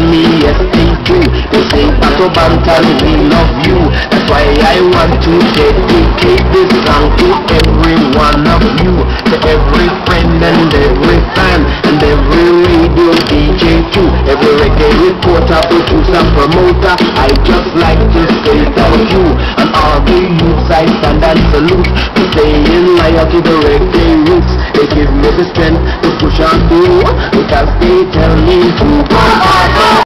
me yes they do. They say Pato Bantan, we love you. That's why I want to dedicate this song to every one of you, to every friend and every fan, and every radio DJ too, every reggae reporter, producer, promoter. I just like to say thank you, and all the youths I stand and salute, to staying loyal to the reggae roots. They give me the strength to push on through, because they tell me to go on.